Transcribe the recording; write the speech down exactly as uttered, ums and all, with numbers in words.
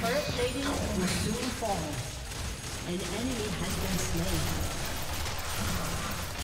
Turret plating will soon fall. An enemy has been slain.